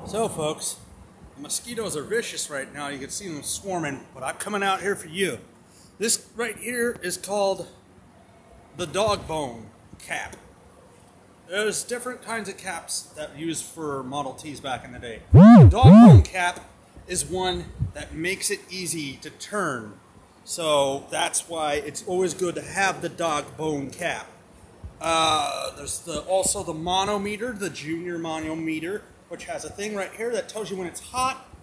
So folks, the mosquitoes are vicious right now. You can see them swarming, but I'm coming out here for you. This right here is called the dog bone cap. There's different kinds of caps that used for Model Ts back in the day. The dog bone cap is one that makes it easy to turn. So that's why it's always good to have the dog bone cap. There's also the manometer, the junior manometer, which has a thing right here that tells you when it's hot